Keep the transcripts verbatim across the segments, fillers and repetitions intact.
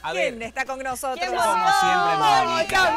A ¿Quién ver. está con nosotros? Como siempre, Mónica.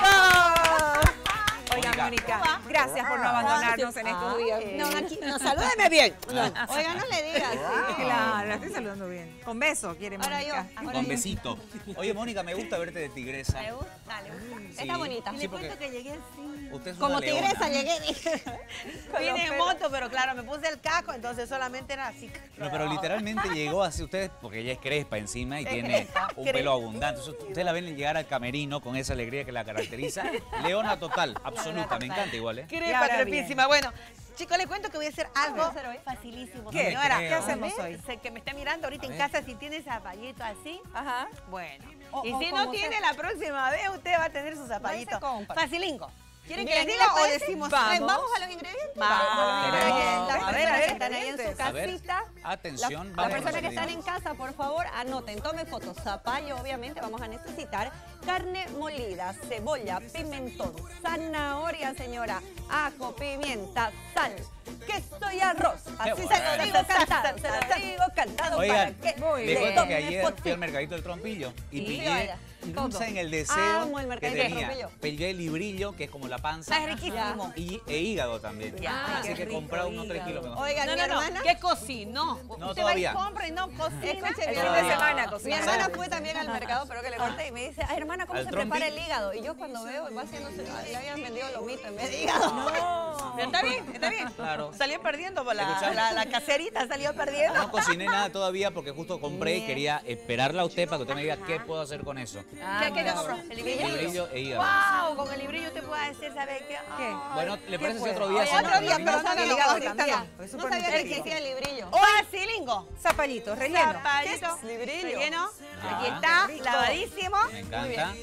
Mónica. Oiga, Mónica. Mónica, gracias por no abandonarnos en estos días. No, aquí, no, salúdeme bien. No. Oiga, no le digas. Sí. Claro, la estoy saludando bien. Con beso, quiere Ahora Mónica. yo. Ahora Con yo. besito. Oye, Mónica, me gusta verte de tigresa. ¿Le gusta? ¿Le gusta? Sí. Está bonita. Sí, Le porque cuento que llegué así. usted es Como una tigresa leona. llegué. Vine en moto, pero claro, me puse el casco, entonces solamente era así. No, pero literalmente llegó así usted, porque ella es crespa encima y tiene un pelo abundante. Entonces, usted la ven llegar al camerino con esa alegría que la caracteriza. Leona total, absoluta. Me encanta igual, ¿eh? Y Crepa, ahora crepísima. Bueno, chicos, les cuento que voy a hacer algo voy a hacer hoy? facilísimo. ¿Qué? Señora, ¿Qué hacemos ¿ves? hoy? Sé que me está mirando ahorita A en ver. casa, si tiene zapallito así, Ajá. bueno. O- y o si como no tiene, se- la próxima vez usted va a tener su zapallito. compra. Facilingo. ¿Quieren que Bien, les ¿les diga o parece? decimos? Vamos. Eh, Vamos a los ingredientes. Vamos. Para que Tenemos- las A ver, a personas ver, que están ahí en su ingredientes. A ver, casita. atención, La- vamos Las con personas los que están en ingredientes. casa, por favor, anoten, tomen fotos. Zapallo, obviamente, vamos a necesitar carne molida, cebolla, pimentón, zanahoria, señora, ajo, pimienta, sal, queso y arroz. Así se bueno. lo digo cantado, se lo digo cantado Oigan, para que Muy les bien. cuento que tomen ayer fotico. fui al mercadito del Trompillo y Sí, pillé, vaya, no todo. sé, en el deseo Amo el que mercadito del tenía. Trompillo. Pillé el librillo, que es como la panza. Es riquísimo. Y, e hígado también. Ya. Así Qué que rico, compré unos tres hígado. kilos mejor. Oigan, No, mi no, no. hermana... ¿Qué cocinó? No, Usted todavía. va y compra y no cocina. Escuche El bien. fin de semana Mi cocina. hermana fue también al mercado, pero que le corté y me dice, ay hermana, ¿cómo ¿Al se trompi? prepara el hígado? Y yo cuando veo, va haciéndose, ay, le habían vendido lomito en vez de hígado. No. Está bien, está bien. Claro. Salió perdiendo por la, ¿Escucharon? la, la caserita, salió perdiendo. No cociné nada todavía porque justo compré y quería esperarla a usted para que usted me diga qué puedo hacer con eso. ¿Qué, qué compró? El librillo. Librillo e hígado. Wow, con el librillo te puedo decir, ¿sabes qué? ¿Qué? Ay. Bueno, ¿le parece si puede? otro día Oye, hacemos otro el día, librillo? pero no, El no, hígado ahorita también. no. Es No súper sabía que nutritivo. existía el librillo. Facilingo. Zapallitos, relleno. Zapallito. librillo. Relleno. Ya. Aquí está, Rico. lavadísimo. Me encanta.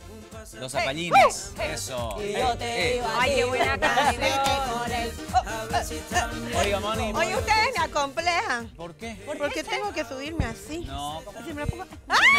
Los zapallines. Eso. Y yo te Eh, digo Ay, qué buena canción. vete con él. eh. Oiga, Moni. Oye, ustedes me acomplejan. ¿Por qué? Porque tengo que subirme así. No. Si me pongo...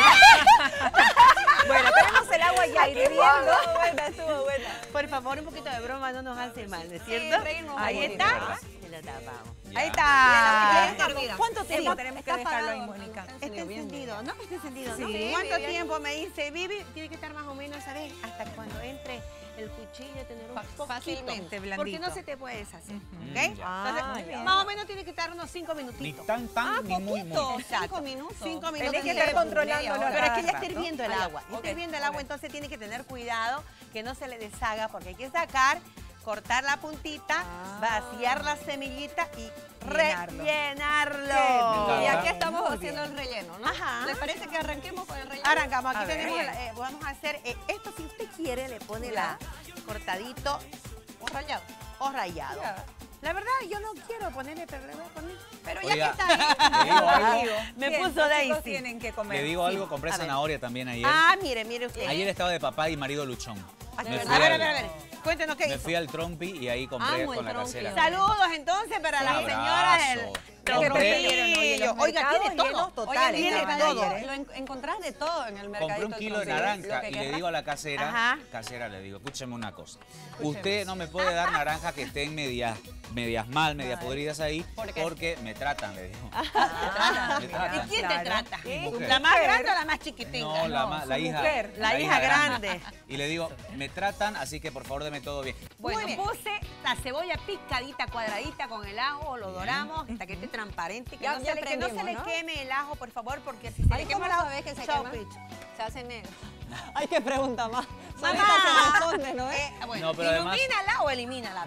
Bueno, tenemos el agua ya hirviendo. Estuvo buena, estuvo buena. Por favor, un poquito de broma no nos hace mal, ¿no es cierto? reírnos Ahí un está. poquito. Y lo tapamos. Ya. Ahí está. Bien, ¿Cuánto tiempo Sí, tenemos que está dejarlo ahí, apagado. Mónica? Está encendido, ¿no? Está encendido, ¿no? Sí. ¿Cuánto Vivi, tiempo me dice Vivi? Tiene que estar más o menos, ¿sabes? Hasta cuando entre el cuchillo, tener un Fa- poquito. fácilmente blandito. Porque no se te puede deshacer, Mm, ¿ok? ya. Entonces, Ah, ya. más o menos tiene que estar unos cinco Ni minutitos. tan tan ni muy muy. Exacto. Cinco minutos. Cinco Tenés minutos. que estar controlándolo. Pero es que cada ya está rato. hirviendo el Ah, ya. agua. Ya Ok, está hirviendo el ok. agua, entonces tiene que tener cuidado que no se le deshaga porque hay que sacar, cortar la puntita, Ah. vaciar la semillita y Llenarlo. rellenarlo. encanta. Y aquí estamos Muy haciendo el relleno, ¿no? Ajá. ¿Les parece que arranquemos con el relleno? Arrancamos, aquí A ver. tenemos, la- eh, vamos a hacer eh, esto, si usted quiere le pone la cortadito O rallado. o rayado. Ya. La verdad yo no quiero ponerle, pero le voy a poner. Pero Oiga, ya que está ahí. le digo algo, Me Bien, puso los chicos Daisy. tienen que comer. le digo algo, compré a ver. zanahoria también ayer. Ah, mire, mire usted. Ayer estaba de papá y marido luchón. Ah, Me a ver, fui a ver, a al- ver, a ver. Cuéntenos qué Me hizo. fui al Trompi y ahí compré Amo el con la Trompi. casera. Saludos entonces para Un las abrazo. señoras del Compré- Trompillo. Oiga, tiene todo. llenos Oye, totales. tiene mira, todo. lo, lo en- encontrás de todo en el mercadito. Compré un del kilo de Trompillo. naranja Lo que y le querrás. digo a la casera, Ajá. casera le digo, escúcheme una cosa. Usted no me puede dar naranja que estén medias, medias mal, medias podridas ahí, ¿Por qué? porque me tratan, le digo. Ah, Me mira, tratan. ¿Y quién claro. te trata? Mujer. ¿La más grande o la más chiquitina? No, la, ma- la su hija. mujer. La hija grande. Y le digo, me tratan, así que por favor deme todo bien. Bueno, Muy bien. puse la cebolla picadita, cuadradita con el ajo, lo doramos hasta que esté transparente, que, Ya- no, ya se le, que no se le aprendimos, ¿no? queme el ajo, por favor, porque si se Ahí le quema cómo el ajo, sabes que se chau, quema. picho. Se hace negro. Ay, qué pregunta más. Solita Mamá. se responde, ¿no? Eh, bueno, No, pero además- ¿ilumínala o elimínala?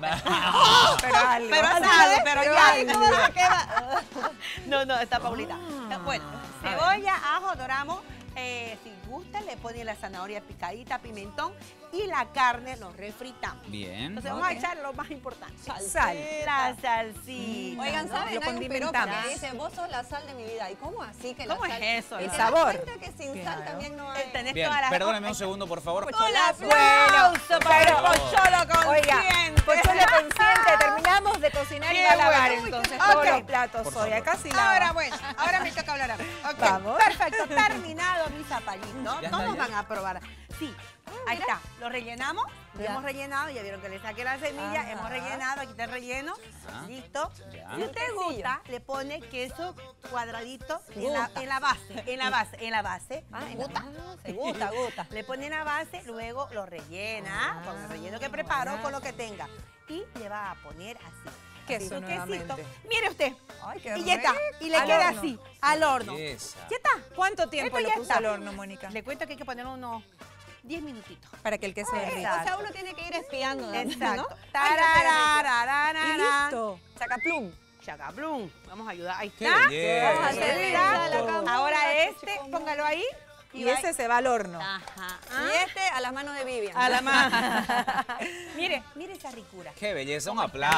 Pero algo. Pero algo, sabe, pero pero ya. algo. ¿Cómo se queda? No, no, está Paulita. Ah. Bueno, A cebolla, ajo, doramos. Eh, si gusta, le pone la zanahoria picadita, pimentón y la carne lo refritamos. Bien. Entonces Ok. vamos a echar lo más importante. Sal. La salsita. Oigan, ¿no? ¿saben? Lo Hay un piropo condimentamos. que dice, vos sos la sal de mi vida. ¿Y cómo así que la ¿Cómo es sal? eso, Y no? te El das sabor. cuenta que sin Claro. sal también no hay. Eh, tenés Bien, todas las... perdóneme un segundo, por favor. ¡Un Pocholazo. aplauso para el pero- pocholo Oiga, consciente! Pocholo consciente, terminamos de cocinar y Qué va a lavar bueno. entonces Ok. todos los platos Por hoy. favor. Acá sí lava. Ahora bueno, ahora me toca hablar a mí. Ok, Vamos. perfecto, terminado mi zapallito. Ya está, Todos ya. van a probar. así. Ahí está, lo rellenamos, lo Ya. hemos rellenado, ya vieron que le saqué la semilla, Ajá. hemos rellenado, aquí está el relleno, Ajá. listo. Ya. Si usted Quesillo. gusta, le pone queso cuadradito en la, Gusta. en la base, en la base, en la base. Ah, en Gusta. la- se gusta, gusta. Le pone en la base, luego lo rellena con el relleno que preparó, con lo que tenga. Y le va a poner así. Queso Así, nuevamente. quesito. Mire usted. Ay, qué Y ya está. Y le Al queda horno. así, al horno. Esa. Ya está. ¿Cuánto tiempo Esto lo ya puso está. al horno, Mónica? Le cuento que hay que poner unos diez minutitos. Para que el queso Eh, derrita. o sea, uno tiene que ir espiando. ¿no? Exacto. ¿No? Tarararararara. Y listo. Chacaplum. Chacablum. Vamos a ayudar. Ahí ¡Qué está. belleza! Vamos a hacer Ahí la está. cama. Ahora este, póngalo ahí. Y va- ese se va al horno. Ajá. ¿Ah? Y este a las manos de Vivian. A la mano. Mire, mire esa ricura. ¡Qué belleza! Un aplauso.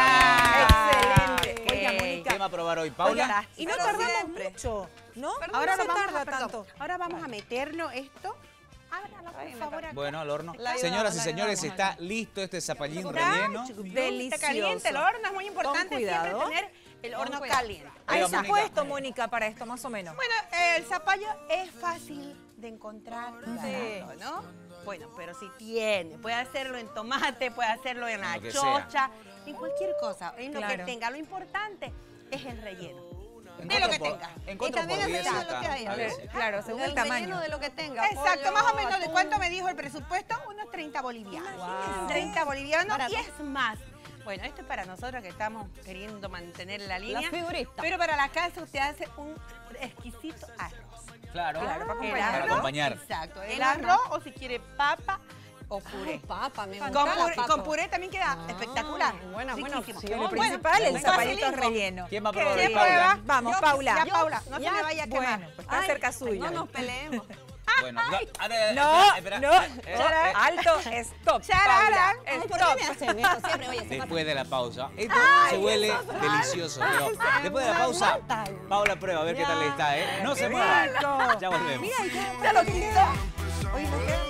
Ah, Excelente. ok. Oiga, Mónica. ¿Qué va a probar hoy, Paula? Oiga, Y no Pero tardamos siempre. mucho, ¿no? Ahora no lo se vamos tarda a, perdón, tanto. ahora vamos a meterlo esto. Ábralo, Ay, por me favor, acá. Bueno, al horno. La ayudamos, Señoras y la señores, ayudamos, está listo este zapallín Está relleno. Delicioso. Está caliente el horno, es muy importante Con cuidado. siempre tener el Con horno cuidado. caliente. Hay Oiga, Mónica. supuesto, Mónica, para esto, más o menos. Bueno, eh, el zapallo es fácil de encontrar, Sí. barato, ¿no? Bueno, pero si tiene, puede hacerlo en tomate, puede hacerlo en la Lo que chocha, en cualquier cosa, en lo que Claro. tenga. Lo importante es el relleno. En De lo cuatro que por- tenga. En Y cuatro también por el diez relleno de lo acá, que hay. a veces. Claro, según el relleno tamaño. de lo que tenga. Exacto, pollo, más o menos de atún. cuánto me dijo el presupuesto, unos treinta bolivianos. Wow. treinta bolivianos Barato. y es más. Bueno, esto es para nosotros que estamos queriendo mantener la línea. figurita. Pero para la casa usted hace un exquisito arroz. Claro, Claro, para El acompañar. Para arroz, acompañar. Exacto, el El arroz arroz. o si quiere papa o puré. Ay, papa, me Con encanta la puré, papa. con puré también queda Ah, espectacular. buena, buena Riquísimo. opción. Lo Bueno, principal, el venga, zapallito facilito. relleno. ¿Quién va a Qué probar? bien. Paula. Vamos, Yo- Paula. Ya, Paula, no Ya. se me vaya a quemar. Bueno, pues está Ay, cerca suyo. No nos peleemos. Bueno, no, a ver, No, espera, no, espera, eh, alto, stop. Chararán. Paula, Ay, ¿por stop. qué me hacen esto siempre? Oye, se Después de la pausa. Esto Ay, se huele eso es delicioso, pero después de la pausa, aguantan. Paula prueba a ver qué tal le está, ¿eh? No se Qué mueva. rico. Ya volvemos. Ya lo quita. Oye, ¿por qué?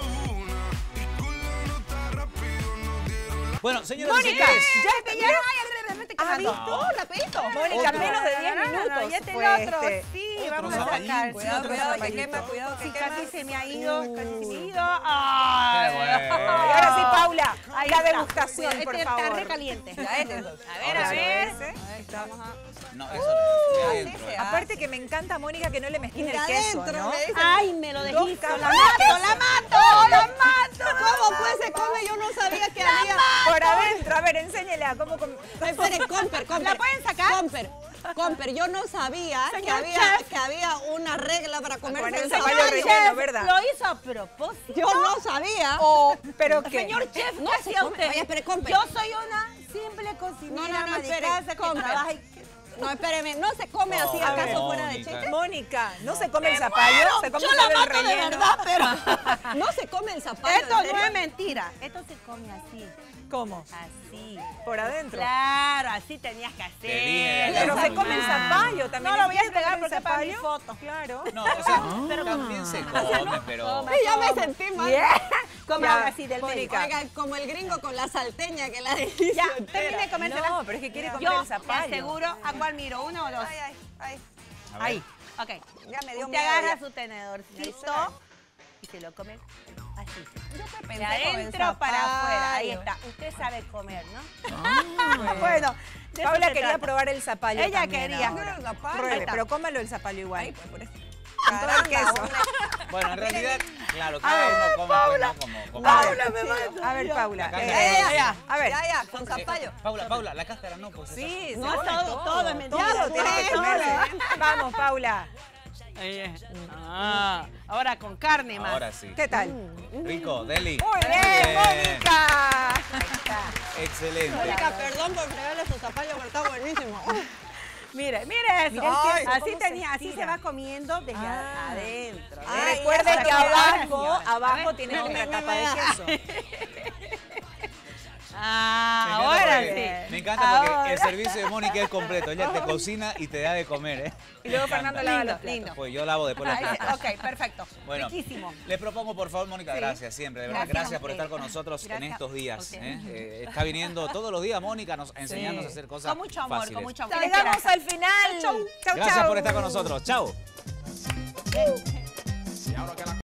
Bueno, señoras y Mónica, señores. ya Ya, ya, ya, ya, ¿Has quemando. visto? rapidito. Mónica, Otro. menos de diez No, no, no, minutos y este fue el otro, este. sí, Otro vamos a zapallín. sacar. Cuidado, otro cuidado, que zapallito. quema, cuidado, que Sí, quema. casi se me ha ido, casi se me ha Uy. ido. Ay. Qué bueno. Y ahora sí, Paula, Ahí la está. degustación, Este por está favor. re caliente. Ya, este entonces. A ver, Ahora a sí. ver. Ahí está. No, eso de adentro. sí, eh. sí. Aparte que me encanta, Mónica, que no le mezquine De el queso, adentro, ¿no? me dicen. Ay, me lo Dos deshizo. capas La de mato, queso. la mato, la mato. ¿Cómo pues se come? Yo no sabía que había. Por adentro, a ver, enséñela cómo... com- Espere, Comper, Comper. ¿La pueden sacar? Comper, Comper, yo no sabía que Señor había, chef. que había una regla para comer Poner el el zapallo zapallo. relleno, Chef, ¿verdad? Lo hizo a propósito. Yo no sabía. O, ¿Pero qué? señor chef, No ¿qué se hacía come. usted? Oye, espere, Comper. Yo soy una simple cocinera No, no, no, ama de espere, casa que Comper. trabaja y... No, espéreme, no se come así No, acaso Mónica. fuera de chiste. Mónica, no se come el zapallo, se come Yo solo la el mato de relleno. verdad, pero no se come el zapallo. Esto ¿en serio? no es mentira. Esto se come así. ¿Cómo? Así. Por adentro. Claro, así tenías que Te dije, hacer. Pero se Ah. come el zapallo también. No lo voy a ¿Quiere comer pegar el porque es para mi zapallo? foto. Claro. No, o sea, pero también se come, pero... Ay, ya me sentí mal. Come Ya, así del médico. Mónica. Oigan, como el gringo con la salteña que la delicia. Ya, termine de comérsela. No, pero es que quiere comer Yo el zapallo. te aseguro, ¿a cuál miro? ¿Uno o dos? Ay, ay, ay. A ver. Ahí. Ok. Ya me dio Usted miedo agarra ya. su tenedorcito y se lo come así. Yo te pensé De con el adentro para zapallo. afuera. Ahí está. Usted sabe comer, ¿no? Bueno. Bueno, de eso Paula se quería trata. probar el zapallo Ella también quería. ahora. El zapallo. Pruebe, Ahí está. pero cómalo el zapallo igual. Ay, pues, por eso. Con todo el queso. Bueno, en realidad, claro, A cada ver, uno come pues, ¿no? como, como Paula, quiere. me mata. A ver, Paula. La eh, cáscara. Ya, ya, A ver. Ya, ya, con Eh, zapallo. Paula, Paula, la cáscara no, pues. Sí, No, se come todo, todo es mentira. Todo tiene que Todo. comerse. Vamos, Paula. Ah, ahora con carne más. Ahora sí. ¿Qué tal? Rico, Deli. Muy bien, Mónica. Excelente. Mónica, perdón por fregarle su zapallo, pero está buenísimo. Mire, mire eso. Mira el Ay, queso, así cómo se tenía, así estira. se va comiendo desde Ah. adentro. Ay, Recuerde ya, que ya, ya, abajo, ya. abajo A tiene ver, otra no, capa de no, no. queso. Ah, Me encanta ahora porque- sí. Me encanta porque Ahora. el servicio de Mónica es completo. Ella te cocina y te da de comer, ¿eh? Y luego Me encanta. Fernando lava Lindo, los platos. lindo. Pues yo lavo después los Ahí, platos. ok, perfecto. Bueno, Riquísimo. le propongo, por favor, Mónica, gracias siempre, de verdad. Gracias Gracias, a por usted. estar con nosotros en Gracias estos a días. usted. ¿eh? Eh, está viniendo todos los días, Mónica, nos, a enseñarnos a hacer cosas Con mucho amor, fáciles. con mucho amor. Llegamos al final. Chau, Chau, Gracias chau. por estar con nosotros. Chao.